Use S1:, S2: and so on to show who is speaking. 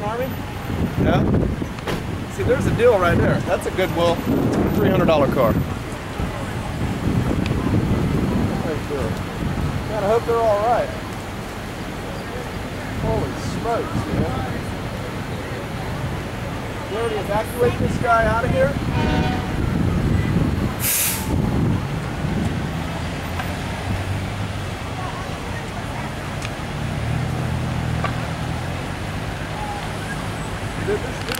S1: Army?
S2: Yeah. See, there's a deal right there. That's a Goodwill $300 car. Gotta hope they're all right. Holy smokes, man. You already evacuate this guy out of here? Dude, this